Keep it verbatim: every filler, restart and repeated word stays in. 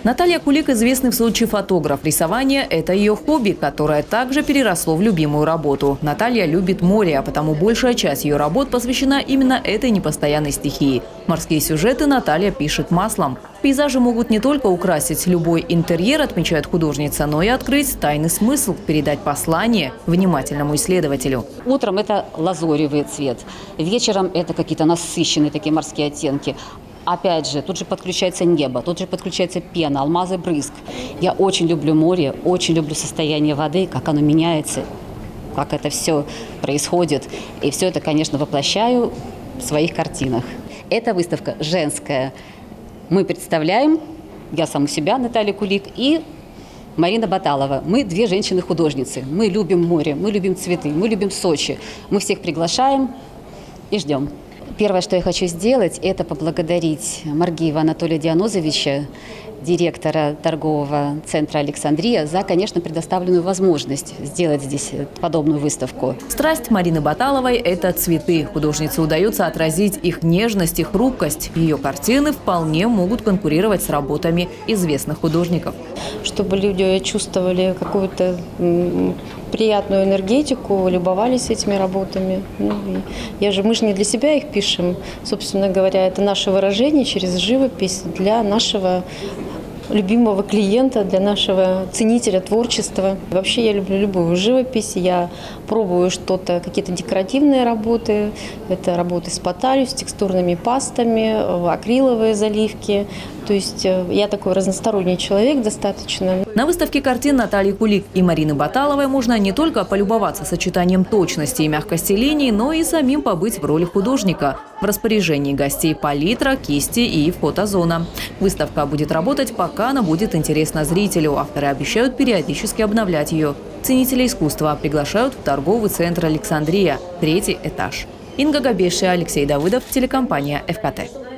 Наталья Кулик – известный в Сочи фотограф. Рисование – это ее хобби, которое также переросло в любимую работу. Наталья любит море, а потому большая часть ее работ посвящена именно этой непостоянной стихии. Морские сюжеты Наталья пишет маслом. Пейзажи могут не только украсить любой интерьер, отмечает художница, но и открыть тайный смысл, передать послание внимательному исследователю. Утром это лазоревый цвет, вечером это какие-то насыщенные такие морские оттенки. Опять же, тут же подключается небо, тут же подключается пена, алмазы, брызг. Я очень люблю море, очень люблю состояние воды, как оно меняется, как это все происходит. И все это, конечно, воплощаю в своих картинах. Эта выставка женская. Мы представляем, я саму себя, Наталья Кулик, и Марина Баталова. Мы две женщины-художницы. Мы любим море, мы любим цветы, мы любим Сочи. Мы всех приглашаем и ждем. Первое, что я хочу сделать, это поблагодарить Маргиева Анатолия Дианозовича, директора торгового центра «Александрия», за, конечно, предоставленную возможность сделать здесь подобную выставку. Страсть Марины Баталовой – это цветы. Художнице удается отразить их нежность и хрупкость. Ее картины вполне могут конкурировать с работами известных художников. Чтобы люди чувствовали какую-то приятную энергетику, любовались этими работами. Ну, я же, мы же не для себя их пишем. Собственно говоря, это наше выражение через живопись для нашего любимого клиента, для нашего ценителя творчества. Вообще я люблю любую живопись. Я пробую что-то, какие-то декоративные работы. Это работы с поталью, с текстурными пастами, акриловые заливки. То есть я такой разносторонний человек достаточно. На выставке картин Натальи Кулик и Марины Баталовой можно не только полюбоваться сочетанием точности и мягкости линий, но и самим побыть в роли художника. В распоряжении гостей палитра, кисти и фотозона. Выставка будет работать, пока она будет интересна зрителю. Авторы обещают периодически обновлять ее. Ценители искусства приглашают в торговый центр «Александрия», третий этаж. Инга Габешия, Алексей Давыдов, телекомпания «ФКТ».